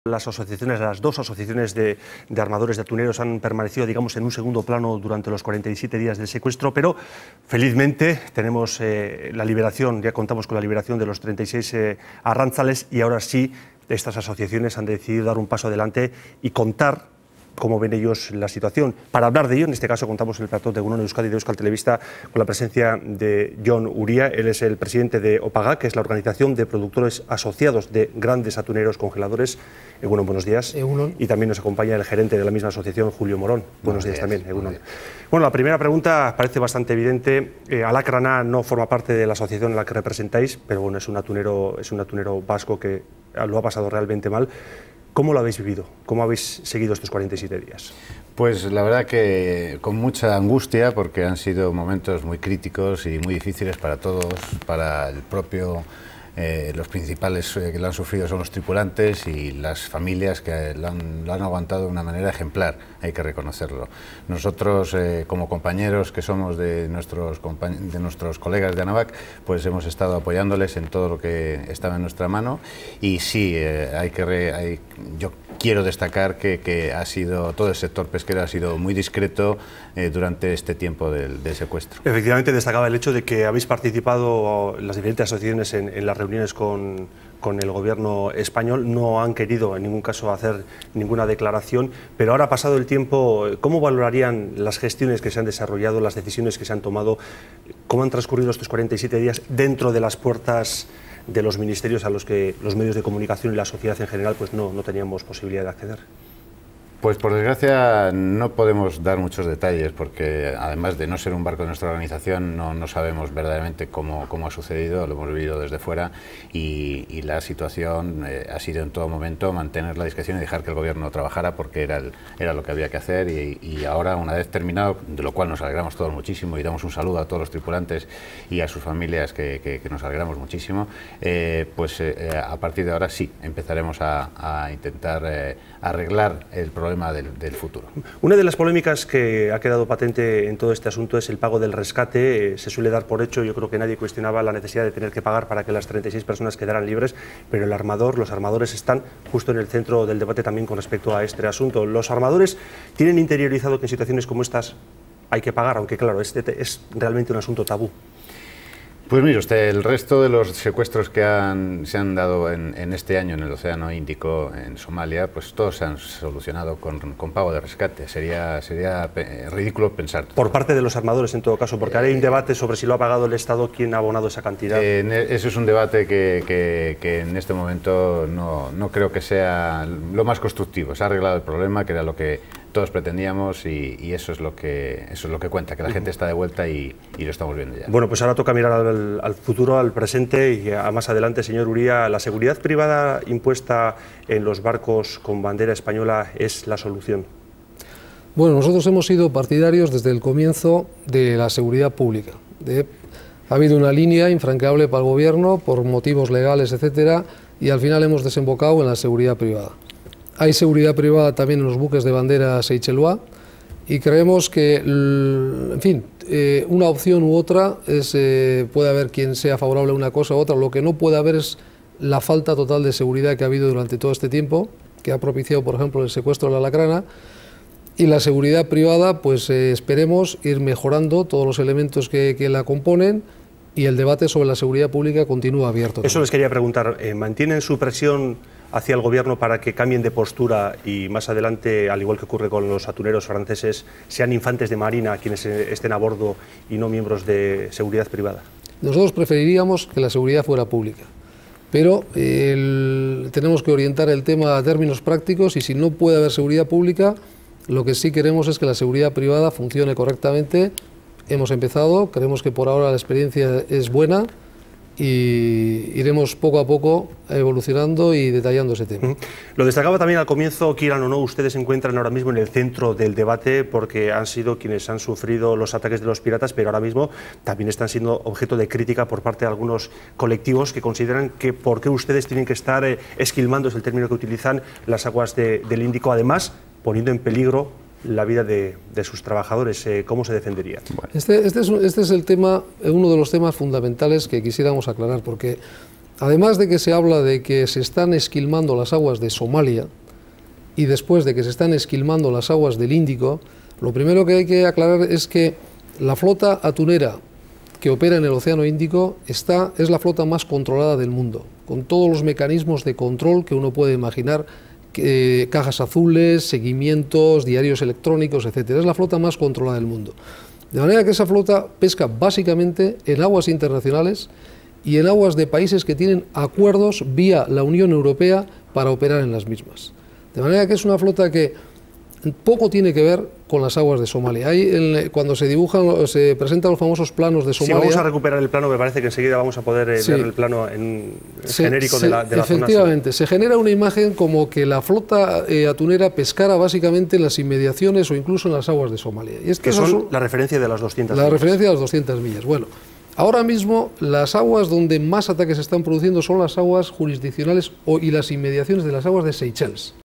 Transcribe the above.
Las asociaciones, las dos asociaciones de armadores de atuneros han permanecido, digamos, en un segundo plano durante los 47 días del secuestro, pero felizmente tenemos la liberación, ya contamos con la liberación de los 36 arrantzales y ahora sí estas asociaciones han decidido dar un paso adelante y contar cómo ven ellos la situación. Para hablar de ello, en este caso contamos en el plató de Egunon Euskadi de Euskal Telebista con la presencia de Jon Uría. Él es el presidente de OPAGA, que es la organización de productores asociados de grandes atuneros congeladores. Egunon, buenos días. Egunon. Y también nos acompaña el gerente de la misma asociación, Julio Morón. Buenos días también, Egunon. Bueno, la primera pregunta parece bastante evidente. Alakrana no forma parte de la asociación en la que representáis, pero bueno, es un atunero vasco que lo ha pasado realmente mal. ¿Cómo lo habéis vivido? ¿Cómo habéis seguido estos 47 días? Pues la verdad que con mucha angustia, porque han sido momentos muy críticos y muy difíciles para todos, para el propio... los principales que lo han sufrido son los tripulantes y las familias que lo han aguantado de una manera ejemplar, hay que reconocerlo. Nosotros, como compañeros que somos de nuestros colegas de ANAVAC, pues hemos estado apoyándoles en todo lo que estaba en nuestra mano y sí, yo quiero destacar que ha sido, todo el sector pesquero ha sido muy discreto durante este tiempo del secuestro. Efectivamente, destacaba el hecho de que habéis participado las diferentes asociaciones en las reuniones con el gobierno español. No han querido en ningún caso hacer ninguna declaración, pero ahora, pasado el tiempo, ¿cómo valorarían las gestiones que se han desarrollado, las decisiones que se han tomado? ¿Cómo han transcurrido estos 47 días dentro de las puertas de los ministerios a los que los medios de comunicación y la sociedad en general pues no teníamos posibilidad de acceder? Pues por desgracia no podemos dar muchos detalles porque además de no ser un barco de nuestra organización no sabemos verdaderamente cómo ha sucedido, lo hemos vivido desde fuera y la situación ha sido en todo momento mantener la discreción y dejar que el gobierno trabajara porque era lo que había que hacer y ahora, una vez terminado, de lo cual nos alegramos todos muchísimo y damos un saludo a todos los tripulantes y a sus familias que nos alegramos muchísimo, a partir de ahora sí empezaremos a intentar arreglar el problema del futuro. Una de las polémicas que ha quedado patente en todo este asunto es el pago del rescate. Se suele dar por hecho, yo creo que nadie cuestionaba la necesidad de tener que pagar para que las 36 personas quedaran libres, pero los armadores están justo en el centro del debate también con respecto a este asunto. Los armadores tienen interiorizado que en situaciones como estas hay que pagar, aunque claro, este es realmente un asunto tabú. Pues mire usted, el resto de los secuestros que se han dado en este año en el Océano Índico, en Somalia, pues todos se han solucionado con pago de rescate. Sería ridículo pensar. Por parte de los armadores, en todo caso, porque ahora hay un debate sobre si lo ha pagado el Estado, quién ha abonado esa cantidad. Eso es un debate que en este momento no creo que sea lo más constructivo. Se ha arreglado el problema, que era lo que todos pretendíamos y eso es lo que cuenta, que la gente está de vuelta y lo estamos viendo ya. Bueno, pues ahora toca mirar al futuro, al presente y a más adelante, señor Uría. ¿La seguridad privada impuesta en los barcos con bandera española es la solución? Bueno, nosotros hemos sido partidarios desde el comienzo de la seguridad pública. Ha habido una línea infranqueable para el gobierno por motivos legales, etcétera, y al final hemos desembocado en la seguridad privada. Hay seguridad privada también en los buques de bandera Seychellois y creemos que, en fin, una opción u otra puede haber quien sea favorable a una cosa u otra. Lo que no puede haber es la falta total de seguridad que ha habido durante todo este tiempo, que ha propiciado, por ejemplo, el secuestro de la Alakrana. Y la seguridad privada, pues esperemos ir mejorando todos los elementos que la componen y el debate sobre la seguridad pública continúa abierto. Eso les quería preguntar, ¿mantienen su presión hacia el gobierno para que cambien de postura y más adelante, al igual que ocurre con los atuneros franceses, sean infantes de marina quienes estén a bordo y no miembros de seguridad privada? Nosotros preferiríamos que la seguridad fuera pública, pero tenemos que orientar el tema a términos prácticos y si no puede haber seguridad pública, lo que sí queremos es que la seguridad privada funcione correctamente. Hemos empezado, creemos que por ahora la experiencia es buena y iremos poco a poco evolucionando y detallando ese tema. Lo destacaba también al comienzo, quieran o no, ustedes se encuentran ahora mismo en el centro del debate porque han sido quienes han sufrido los ataques de los piratas, pero ahora mismo también están siendo objeto de crítica por parte de algunos colectivos que consideran que por qué ustedes tienen que estar esquilmando, es el término que utilizan, las aguas del Índico, además poniendo en peligro la vida de sus trabajadores. ¿Cómo se defendería? Este es el tema, uno de los temas fundamentales que quisiéramos aclarar, porque además de que se habla de que se están esquilmando las aguas de Somalia y después de que se están esquilmando las aguas del Índico, lo primero que hay que aclarar es que la flota atunera que opera en el Océano Índico es la flota más controlada del mundo, con todos los mecanismos de control que uno puede imaginar, cajas azules, seguimientos, diarios electrónicos, etc. Es la flota más controlada del mundo. De manera que esa flota pesca básicamente en aguas internacionales y en aguas de países que tienen acuerdos vía la Unión Europea para operar en las mismas. De manera que es una flota que poco tiene que ver con las aguas de Somalia. Cuando se dibujan, se presentan los famosos planos de Somalia... Si vamos a recuperar el plano, me parece que enseguida vamos a poder ver el plano genérico de la zona. Efectivamente, se genera una imagen como que la flota atunera pescara básicamente en las inmediaciones o incluso en las aguas de Somalia. Y que son la referencia de las 200 millas. La referencia de las 200 millas. Bueno, ahora mismo las aguas donde más ataques se están produciendo son las aguas jurisdiccionales y las inmediaciones de las aguas de Seychelles.